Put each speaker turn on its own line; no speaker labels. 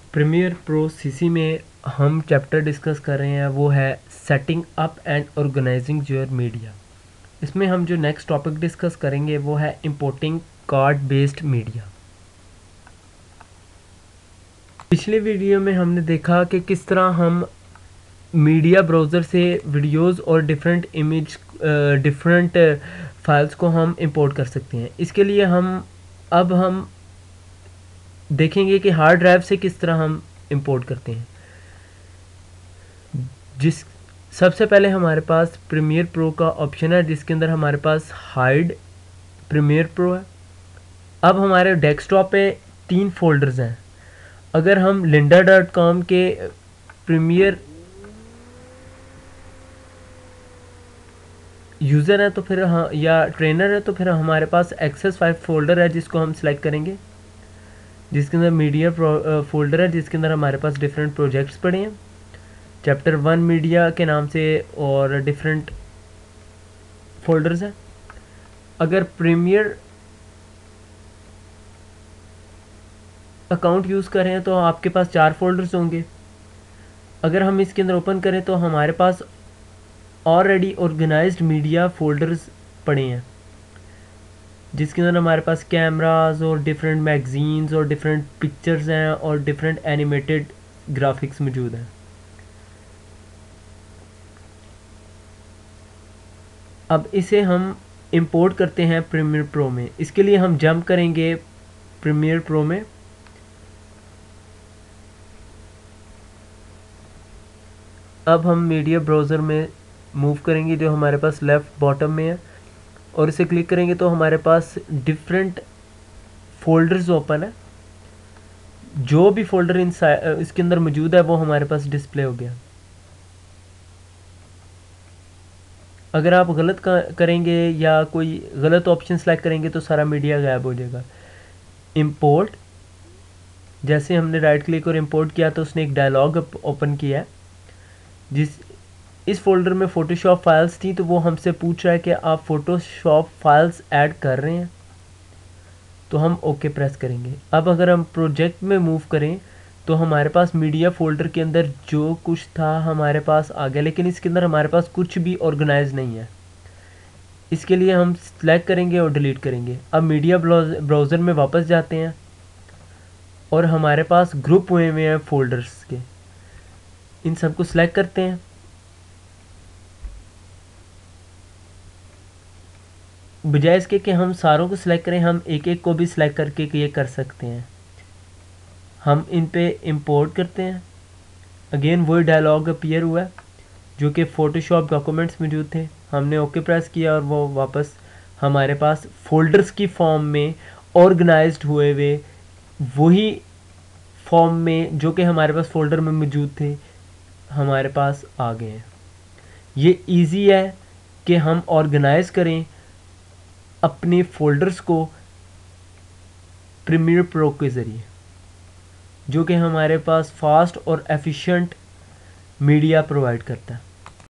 Premiere pro CC में हम chapter discuss कर रहे हैं वो है setting up and organizing your media. इसमें हम जो नेक्स्ट टॉपिक डिस्कस करेंगे वो है इंपोर्टिंग कार्ड बेस्ड मीडिया। पिछले वीडियो में हमने देखा कि किस तरह हम मीडिया ब्राउज़र से वीडियोस और डिफरेंट फाइल्स को हम इंपोर्ट कर सकते हैं। इसके लिए हम देखेंगे कि हार्ड ड्राइव से किस तरह हम इंपोर्ट करते हैं। जिस सबसे पहले हमारे पास प्रीमियर प्रो का ऑप्शन है जिसके अंदर हमारे पास हाइड प्रीमियर प्रो है। अब हमारे डेस्कटॉप पे 3 फोल्डर्स हैं। अगर हम lynda.com के प्रीमियर यूज़र है तो फिर हाँ, या ट्रेनर है तो फिर हमारे पास एक्सेस 5 फोल्डर है जिसको हम सिलेक्ट करेंगे, जिसके अंदर मीडिया फोल्डर है जिसके अंदर हमारे पास डिफरेंट प्रोजेक्ट्स पड़े हैं चैप्टर 1 मीडिया के नाम से और डिफरेंट फोल्डर्स हैं। अगर प्रीमियर अकाउंट यूज़ कर रहे हैं तो आपके पास 4 फोल्डर्स होंगे। अगर हम इसके अंदर ओपन करें तो हमारे पास ऑलरेडी ऑर्गेनाइज्ड मीडिया फोल्डर्स पड़े हैं जिसके अंदर हमारे पास कैमरास और डिफरेंट मैगजीन्स और डिफरेंट पिक्चर्स हैं और डिफरेंट एनिमेटेड ग्राफिक्स मौजूद हैं। अब इसे हम इंपोर्ट करते हैं प्रीमियर प्रो में। इसके लिए हम जंप करेंगे प्रीमियर प्रो में। अब हम मीडिया ब्राउज़र में मूव करेंगे जो हमारे पास लेफ़्ट बॉटम में है और इसे क्लिक करेंगे तो हमारे पास डिफरेंट फोल्डर्स ओपन है। जो भी फोल्डर इसके अंदर मौजूद है वो हमारे पास डिस्प्ले हो गया। अगर आप गलत करेंगे या कोई गलत ऑप्शन सेलेक्ट करेंगे तो सारा मीडिया गायब हो जाएगा। इंपोर्ट, जैसे हमने राइट क्लिक और इंपोर्ट किया तो उसने एक डायलॉग ओपन किया है। इस फोल्डर में फ़ोटोशॉप फाइल्स थी तो वो हमसे पूछ रहा है कि आप फ़ोटोशॉप फाइल्स ऐड कर रहे हैं, तो हम ओके प्रेस करेंगे। अब अगर हम प्रोजेक्ट में मूव करें तो हमारे पास मीडिया फोल्डर के अंदर जो कुछ था हमारे पास आ गया, लेकिन इसके अंदर हमारे पास कुछ भी ऑर्गेनाइज नहीं है। इसके लिए हम सिलेक्ट करेंगे और डिलीट करेंगे। अब मीडिया ब्राउज़र में वापस जाते हैं और हमारे पास ग्रुप हुए हैं फोल्डर्स के, इन सबको सिलेक्ट करते हैं। बजाय इसके कि हम सारों को सिलेक्ट करें, हम एक एक को भी सिलेक्ट करके ये कर सकते हैं। हम इन पे इंपोर्ट करते हैं। अगेन वही डायलॉग अपीयर हुआ है जो कि फ़ोटोशॉप डॉक्यूमेंट्स मौजूद थे। हमने ओके प्रेस किया और वो वापस हमारे पास फोल्डर्स की फॉर्म में ऑर्गेनाइज्ड हुए हुए वही फॉर्म में जो कि हमारे पास फोल्डर में मौजूद थे हमारे पास आ गए हैं। ये इजी है कि हम ऑर्गेनाइज करें अपने फोल्डर्स को प्रीमियर प्रो के ज़रिए, जो कि हमारे पास फास्ट और एफिशिएंट मीडिया प्रोवाइड करता है।